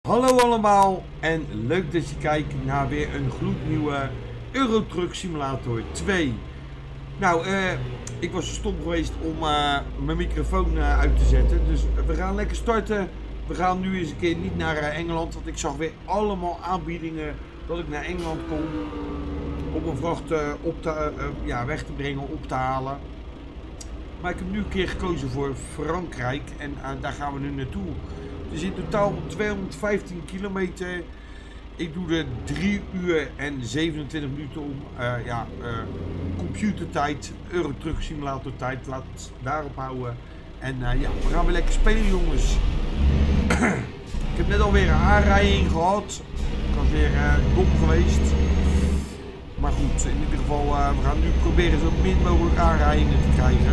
Hallo allemaal en leuk dat je kijkt naar weer een gloednieuwe Euro Truck Simulator 2. Nou, ik was stom geweest om mijn microfoon uit te zetten, dus we gaan lekker starten. We gaan nu eens een keer niet naar Engeland, want ik zag weer allemaal aanbiedingen dat ik naar Engeland kom. Om een vracht weg te brengen, op te halen. Maar ik heb nu een keer gekozen voor Frankrijk en daar gaan we nu naartoe. Dus in totaal 215 kilometer. Ik doe er 3 uur en 27 minuten om. Computertijd, Euro Truck Simulator tijd. Laat het daarop houden. En we gaan weer lekker spelen, jongens. Ik heb net alweer een aanrijding gehad. Ik was weer dom geweest. Maar goed, in ieder geval, we gaan nu proberen zo min mogelijk aanrijdingen te krijgen.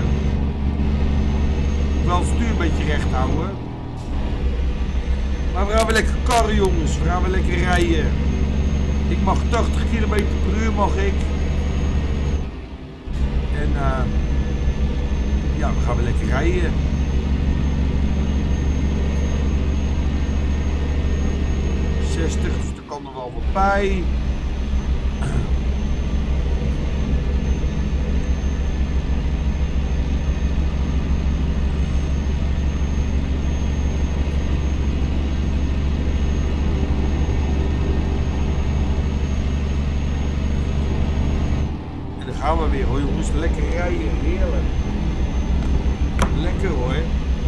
Wel het stuur een beetje recht houden. Maar we gaan weer lekker karren, jongens. We gaan weer lekker rijden. Ik mag 80 km per uur mag ik. En we gaan weer lekker rijden. Dus er kan er wel wat bij. Gaan we weer hoor jongens, lekker rijden, heerlijk. Lekker hoor.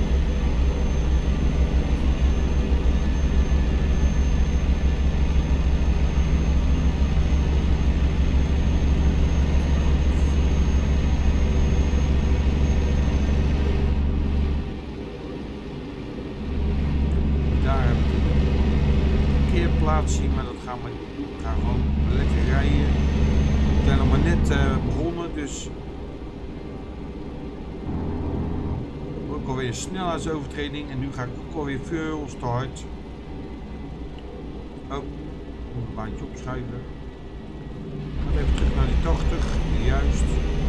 Daar heb ik een parkeerplaatsje, maar dat gaan we gewoon lekker rijden. We zijn nog maar net begonnen, dus ook alweer een snelheidsovertreding en nu ga ik ook alweer veel te hard. Oh, een baantje opschuiven. Even terug naar die 80, juist.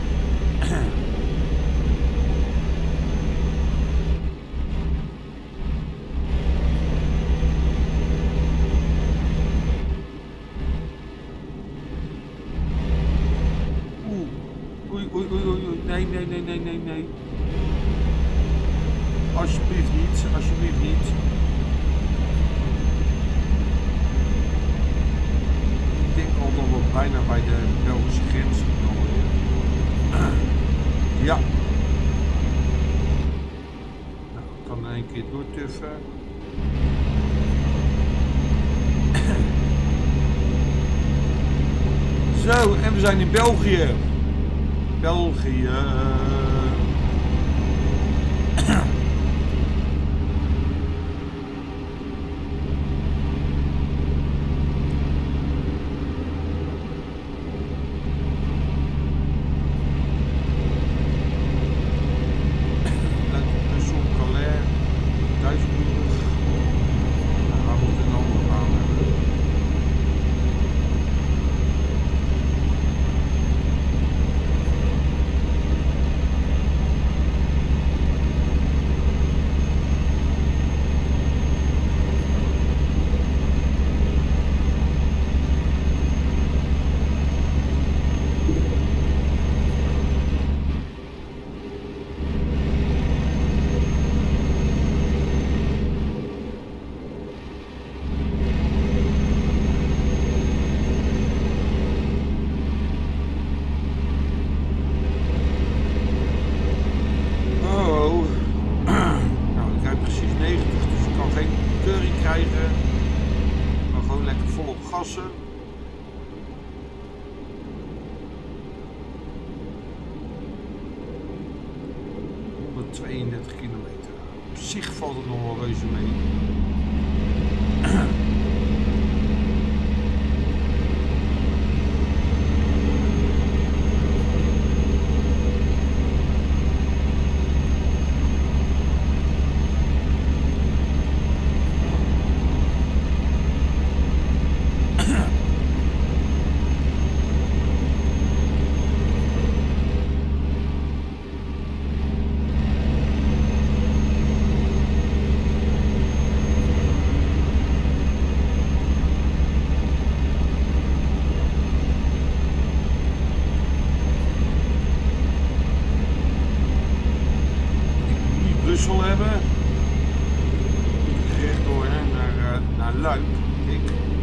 Nee. Alsjeblieft niet, alsjeblieft niet. Ik denk al dat we bijna bij de Belgische grens komen. Ja. Nou, ik kan in één keer doortuffen. Zo, en we zijn in België. België. Gassen. ...132 kilometer. Op zich valt het nog wel reuze mee. Brussel hebben. Rechtdoor naar Luik. Kijk.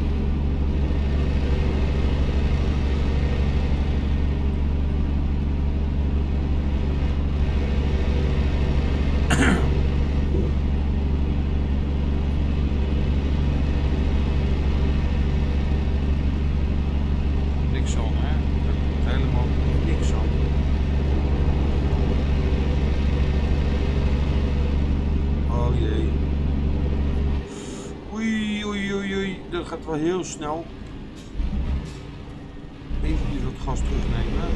Niks aan, hè? Daar komt helemaal niks aan. Oh jee. Oei, oei, oei, oei. Dat gaat wel heel snel. Even dat gas terugnemen.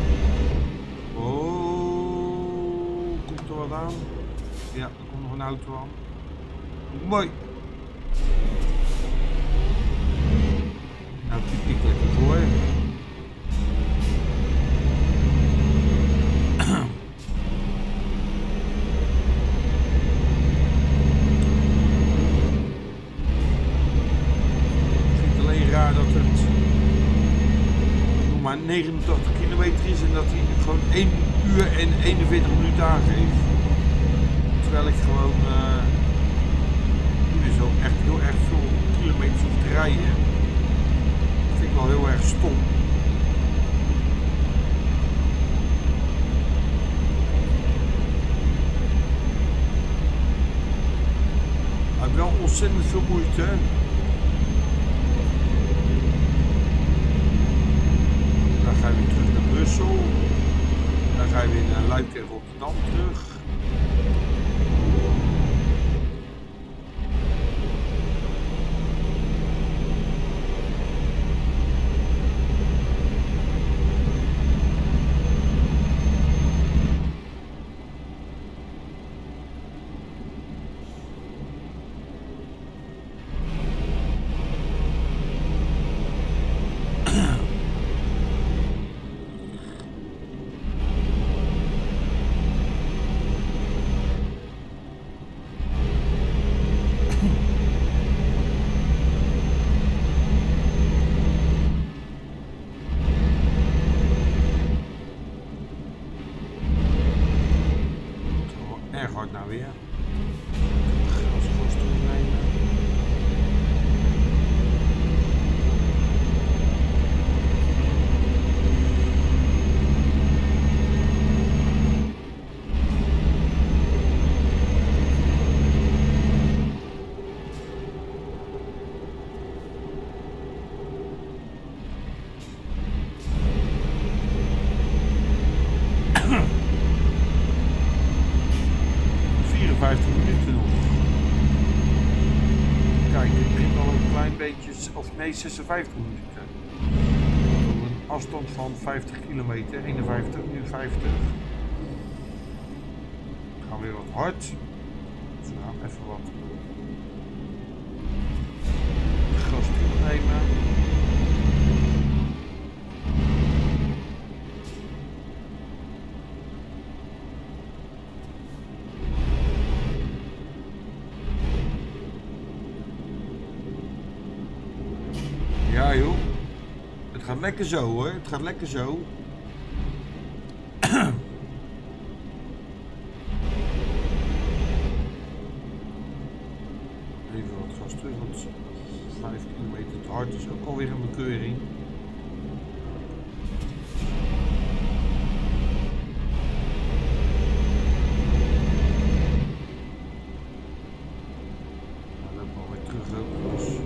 Oh, komt er wat aan? Ja, er komt nog een auto aan. Mooi. Nou, piep ik lekker voor. Dat het nog maar 89 kilometer is en dat hij gewoon 1 uur en 41 minuten aangeeft. Terwijl ik gewoon nu zo echt heel erg veel kilometers hoef te rijden. Dat vind ik wel heel erg stom. Maar wel ontzettend veel moeite. Dan ga je weer terug naar Brussel. Dan ga je weer naar Luik en Rotterdam terug. Hard nou weer. Gas terugnemen. Minuten nog. Kijk, ik begin al een klein beetje, of nee, 56 minuten. Een afstand van 50 kilometer, 51, nu 50. Gaan weer wat hard. Dus we gaan even wat gas terugnemen. Ja joh, het gaat lekker zo hoor, het gaat lekker zo. Even wat gas terug, want 5 kilometer te hard is ook alweer een bekeuring. Nou, loop maar weer terug ook, dus.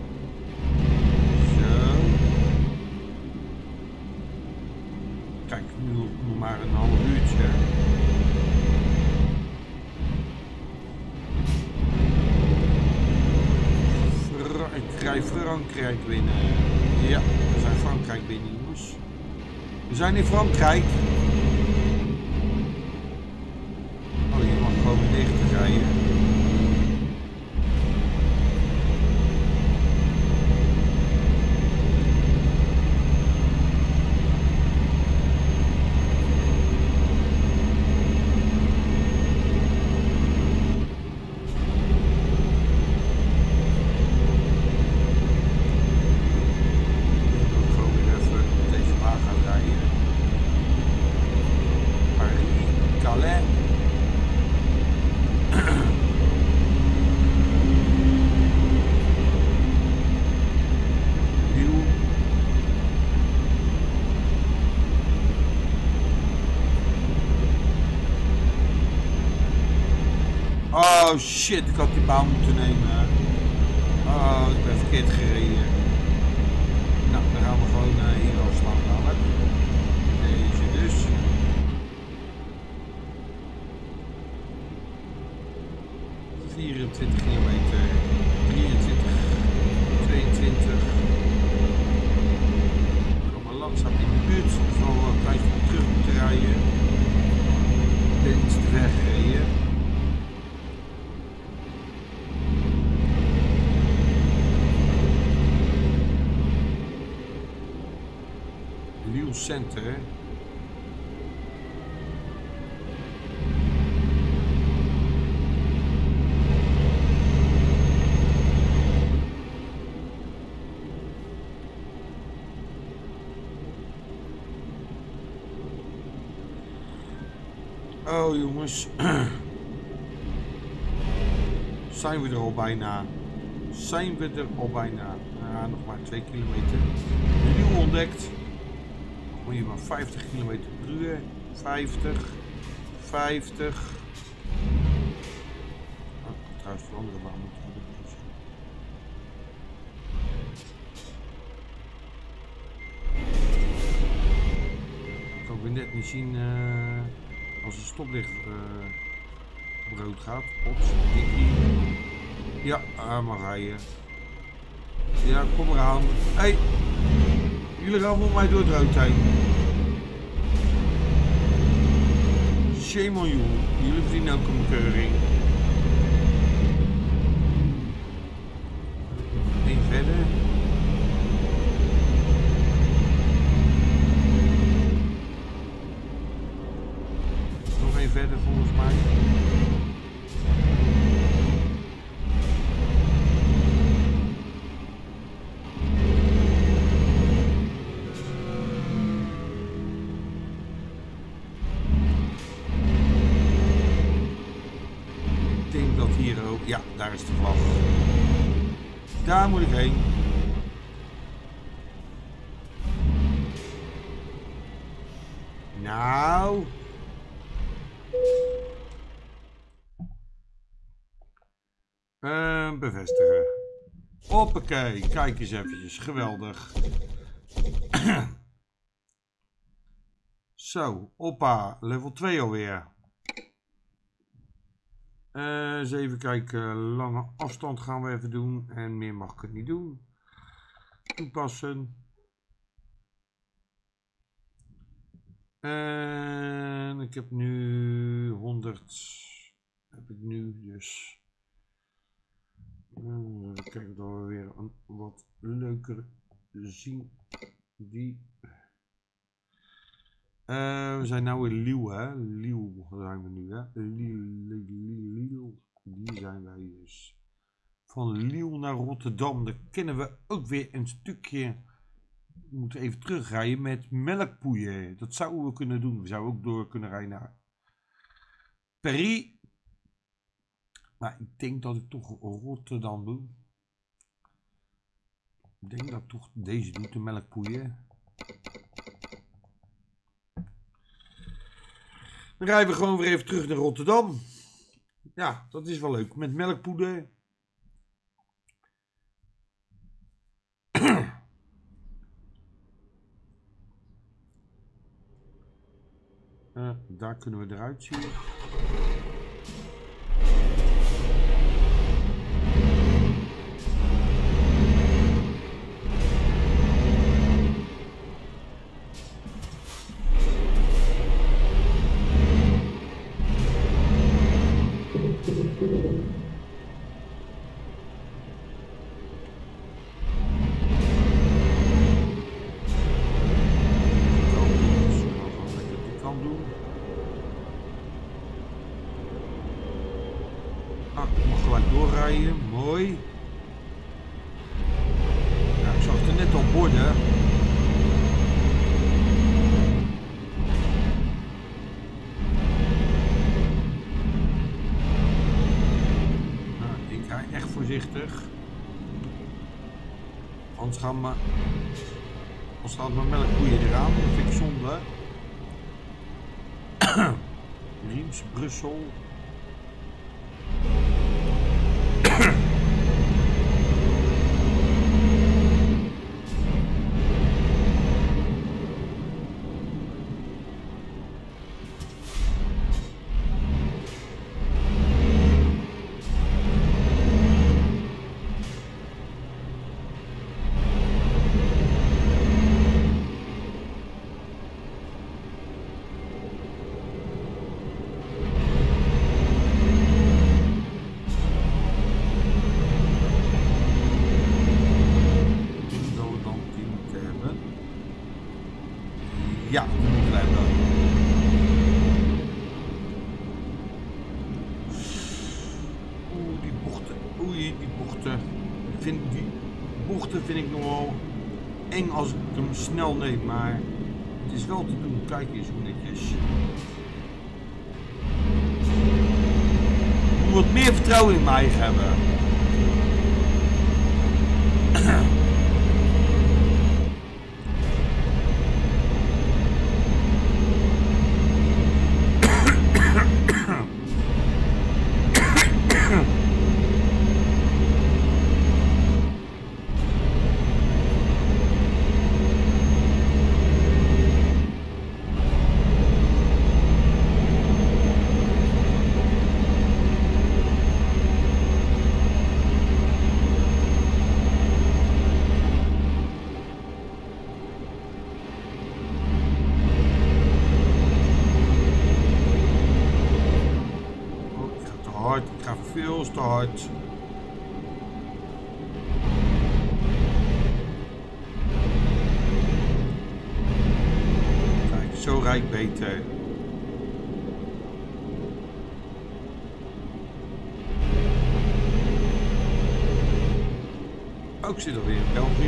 Kijk, nu nog maar een half uurtje. Ik rij Frankrijk binnen. Ja, we zijn Frankrijk binnen, jongens. We zijn in Frankrijk. Oh, je mag gewoon 90 rijden. Oh shit, ik had die baan moeten nemen. Oh, ik ben verkeerd gereden. Nou, dan gaan we gewoon hier al staan dadelijk. Deze dus. ...24 kilometer, 23, 22. Ik kom maar langzaam in de buurt. Ik zal een klein stukje terug moeten rijden. Ik ben iets te ver gereden. Lille Center. Oh jongens, zijn we er al bijna? Zijn we er al bijna? Nog maar 2 kilometer. Nieuw ontdekt. Moet je maar 50 kilometer per uur. 50. 50. Oh, trouwens de andere baan moet ik doen. Ik kan weer net niet zien. Als de stoplicht op rood gaat, ops, dikkie. Ja, maar rijden. Ja, kom eraan. Hey, jullie gaan voor mij door het rood heen. Shame on you. Jullie verdienen ook een bekeuring. Eén verder. Verder volgens mij. Ik denk dat hier ook. Ja, daar is de vlag. Daar moet ik heen. Nou. Bevestigen. Hoppakee, kijk eens eventjes, geweldig. Zo, hoppa, level 2 alweer. Eens even kijken, lange afstand gaan we even doen. En meer mag ik het niet doen. Toepassen. En ik heb nu 100. Heb ik nu dus. Kijken dat we weer een wat leuker zien. Die. We zijn nou in Lille, hè? Lille zijn we nu, hè? Lille. Die zijn wij dus. Van Lille naar Rotterdam. Daar kennen we ook weer een stukje. We moeten even terugrijden met melkpoeien. Dat zouden we kunnen doen. We zouden ook door kunnen rijden naar Paris. Maar ik denk dat ik toch Rotterdam doe. Ik denk dat ik toch deze doe, de melkpoeien. Dan rijden we gewoon weer even terug naar Rotterdam. Ja, dat is wel leuk. Met melkpoeder. Daar kunnen we eruit zien. Mooi. Ja, ik zag er net al borden. Nou, ik ga echt voorzichtig. Anders gaat mijn melkkoeien eraan. Dat vind ik zonde. Riems, Brussel. vind ik nogal eng als ik hem snel neem, maar het is wel te doen. Kijk eens hoe netjes. Ik moet wat meer vertrouwen in mij hebben. Ik ga veel te hard. Kijk, zo rijd ik beter. Oh, ik zit alweer in België.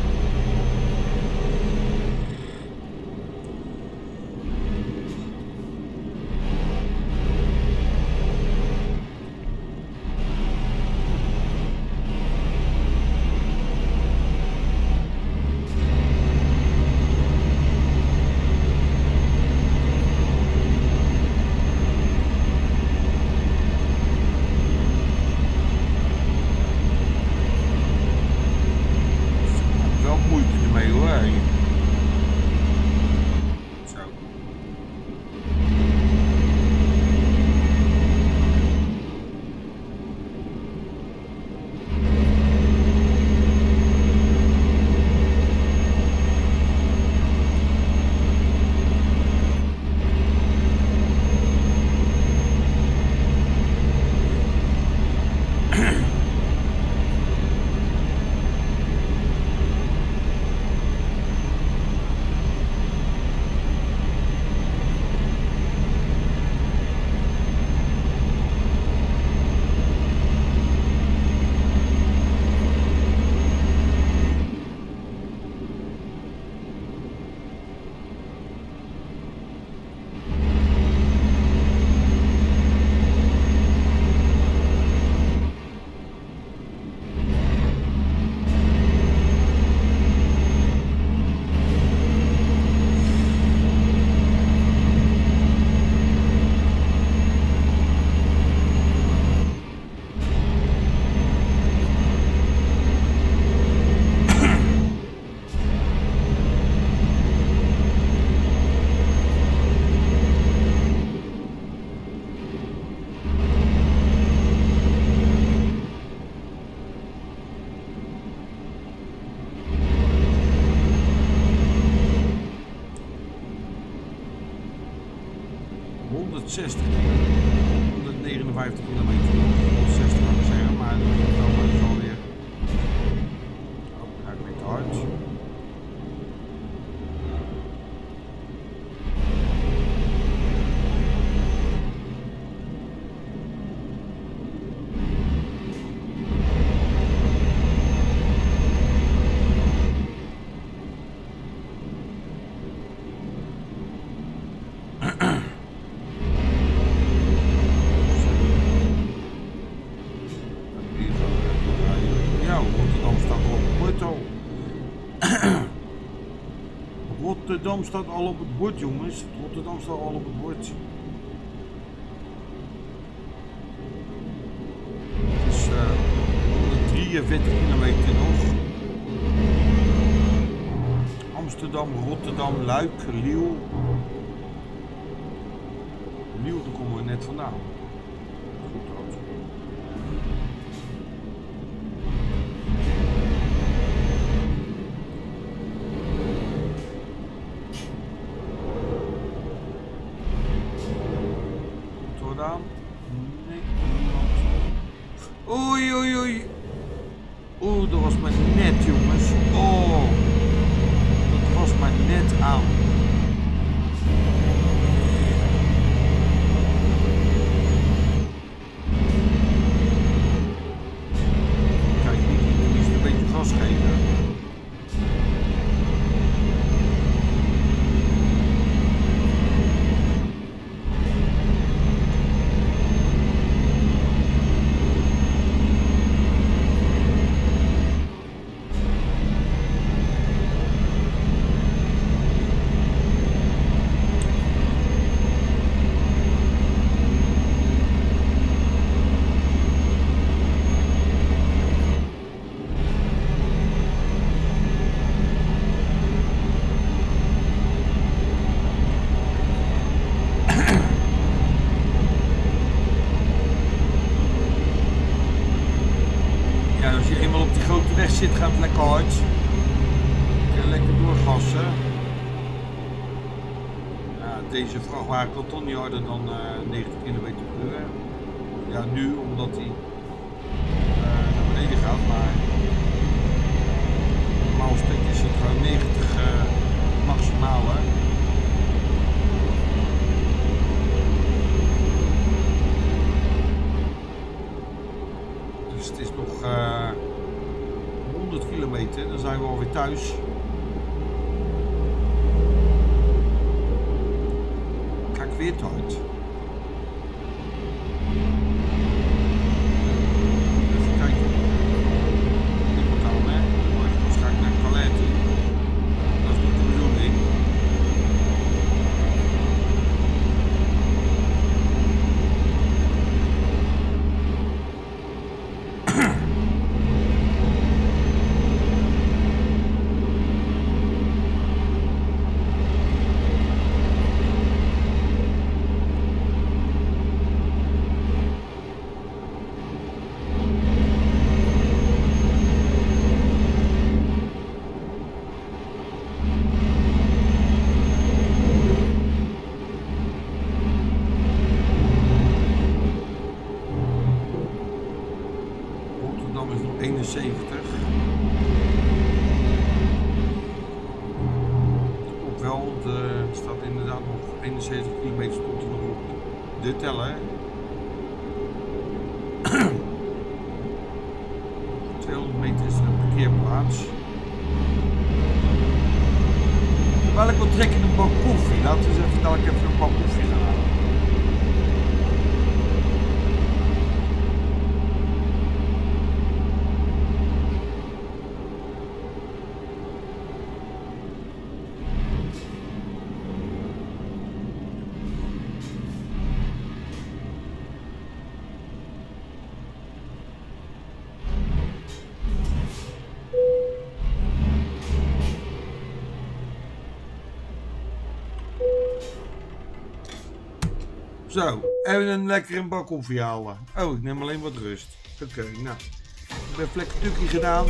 ...159 kilometer, 160 zou ik zeggen, maar dat is alweer... Oh, ga ik weer te hard. Rotterdam staat al op het bord, jongens. Rotterdam staat al op het bord. Het is 143 kilometer nog. Amsterdam, Rotterdam, Luik, Liel. Liel, daar komen we net vandaan. Nee. Oei, oei, oei. Oeh, dat was maar net, jongens. Oh, dat was maar net aan. Kijk, die is een beetje gas geven. shit gaat lekker hard. Ik kan lekker doorgassen. Ja, deze vrachtwagen kan toch niet harder dan 90 km per uur. Ja, nu omdat hij naar beneden gaat, maar normaal stuk is het gewoon 90 maximaal. Hè. Dus het is nog 100 kilometer, dan zijn we alweer thuis. Ga ik weer te hard. Even kijken. Niemand aan, hè? Dan ga ik naar Calais toe. Dat is niet de bedoeling. De teller. 200 meter is een parkeerplaats. Terwijl ik wil trekken een bak koffie. Laten we eens even dadelijk even een bak koffie gaan halen. Zo, even een lekkere bak koffie halen. Oh, ik neem alleen wat rust. Oké, nou. Ik heb lekker tukkie gedaan.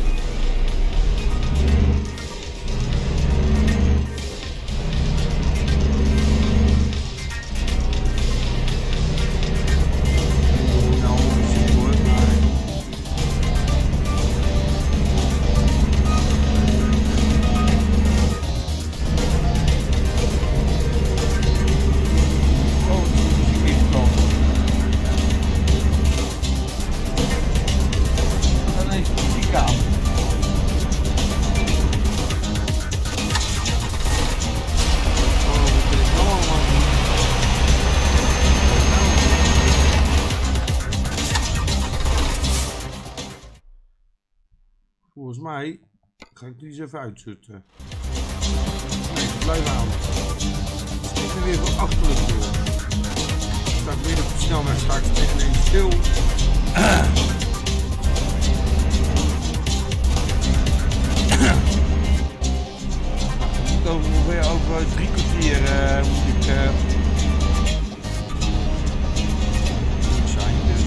Volgens mij ga ik die eens even uitzetten. Nee, blijf aan. Ik ben weer van achterlijk door. Sta ik weer op de snelweg, sta ik ineens stil. Dan ongeveer over 3 kwartier moet ik zijn. Dus.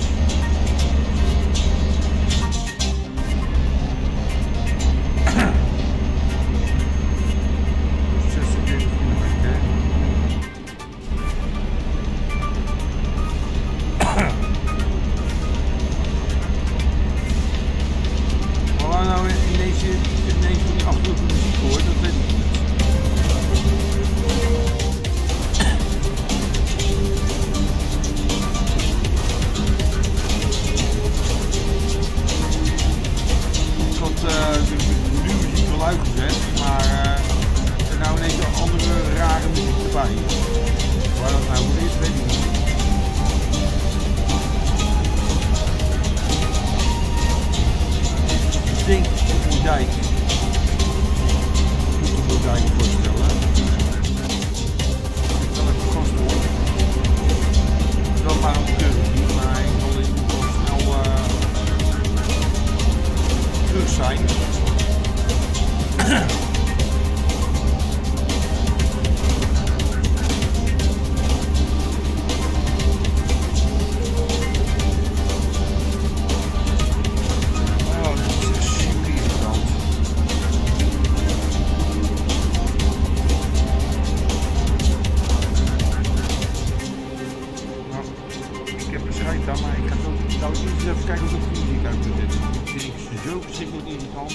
schijt aan, maar ik ga zo eens even kijken of ik de muziek uit kan zetten. Dat vind ik zo verschrikkelijk irritant.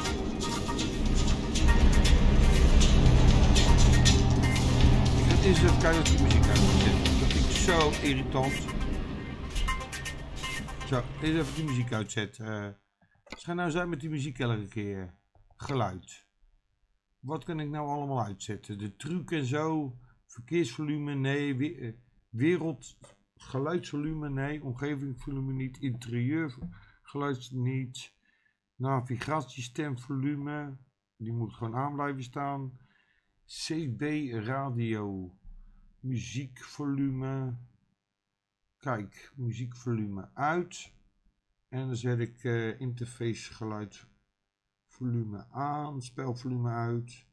Ik ga eens even kijken of ik de muziek uit kan zetten. Dat vind ik zo irritant. Zo, eens even die muziek uitzetten. Wat gaat nou zijn met die muziek elke keer? Geluid. Wat kan ik nou allemaal uitzetten? De truc en zo. Verkeersvolume, nee. Wereld, geluidsvolume, nee. Omgevingsvolume niet. Interieurgeluid niet. Navigatiestemvolume. Die moet gewoon aan blijven staan. CB radio. Muziekvolume. Kijk, muziekvolume uit. En dan zet ik interface geluid volume aan, spelvolume uit.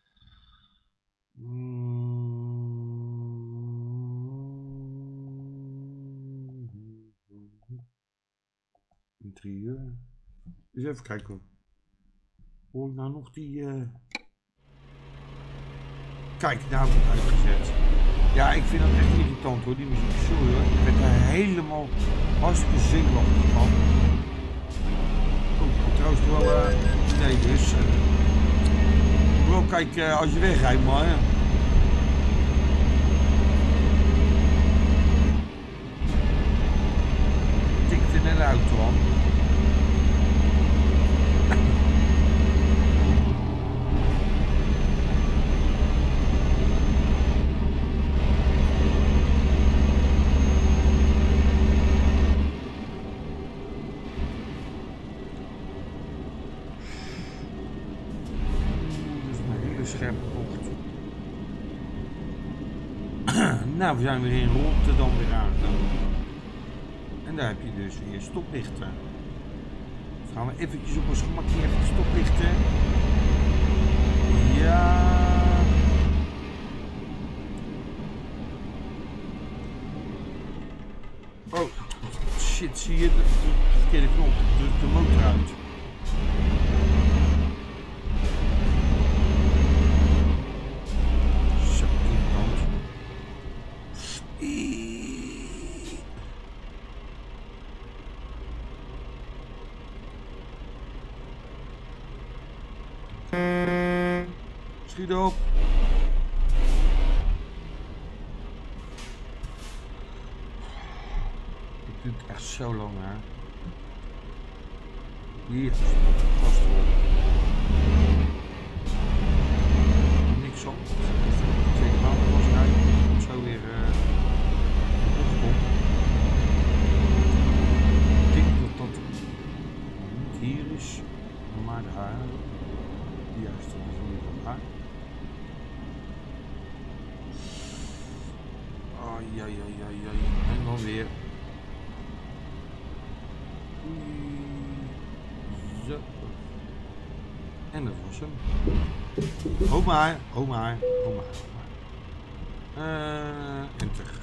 Interieur. Dus even kijken hoor. Hoor ik nou nog die... Kijk, nou heb ik het uitgezet. Ja, ik vind dat echt irritant hoor, die muziek. Sorry hoor, ik ben daar helemaal hartstikke zenuwachtig van. Oh, trouwens wel... nee, dus... wel kijken als je wegrijdt, maar... Tikt in een auto aan. Scherpe bocht. Nou, we zijn weer in Rotterdam weer aangekomen. En daar heb je dus weer stoplichten. Dan gaan we eventjes op ons gemakje even de stoplichten. Ja. Oh, shit, zie je de verkeerde knop. De motor uit. Schiet op. Het duurt echt zo lang, hè. Hier, vast worden. Niks op. Tweede maand was rijden. Zo weer opgekomen. Ik denk dat dat niet hier is, maar daar. Juist, dat is niet van daar. Ai. En dan weer. Zo. En dat was hem. Ho maar. Enter.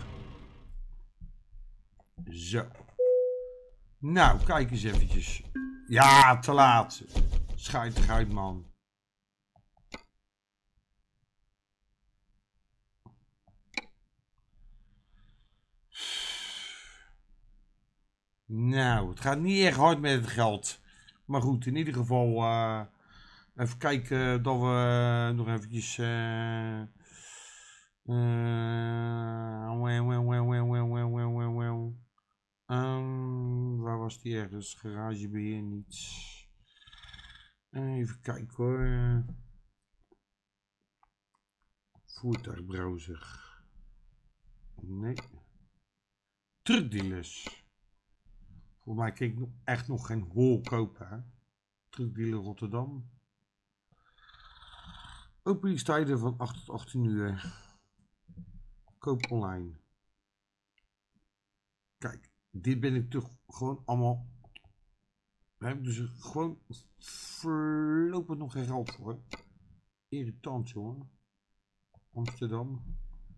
Zo. Nou, kijk eens eventjes. Ja, te laat. Schijt eruit, man. Nou, het gaat niet echt hard met het geld. Maar goed, in ieder geval even kijken dat we nog eventjes... waar was die ergens? Garagebeheer niet. Even kijken hoor. Voertuigbrowser. Nee. Truckdealers. Volgens mij kan ik echt nog geen hol kopen. Hè? Truckdealer Rotterdam. Openingstijden van 8 tot 18 uur. Koop online. Kijk, dit ben ik toch gewoon allemaal. Daar heb ik dus gewoon voorlopig nog geen geld voor. Irritant, jongen. Amsterdam.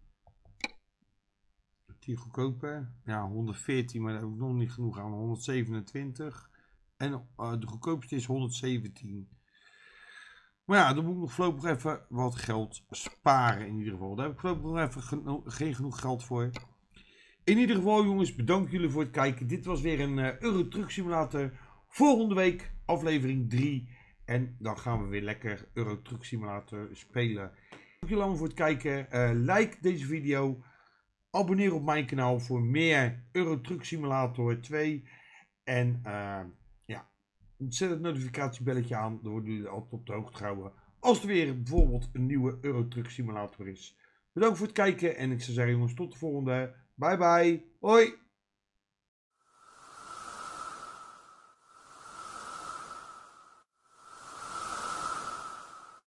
Die goedkope. Ja, 114, maar daar heb ik nog niet genoeg aan. 127. En de goedkoopste is 117. Maar ja, dan moet ik nog voorlopig even wat geld sparen in ieder geval. Daar heb ik voorlopig nog even geen genoeg geld voor. In ieder geval jongens, bedankt jullie voor het kijken. Dit was weer een Euro Truck Simulator. Volgende week aflevering 3. En dan gaan we weer lekker Euro Truck Simulator spelen. Dank jullie allemaal voor het kijken. Like deze video. Abonneer op mijn kanaal voor meer Euro Truck Simulator 2. En ja, zet het notificatiebelletje aan. Dan worden jullie altijd op de hoogte gehouden als er weer bijvoorbeeld een nieuwe Euro Truck Simulator is. Bedankt voor het kijken en ik zou zeggen jongens, tot de volgende. Bye bye. Hoi.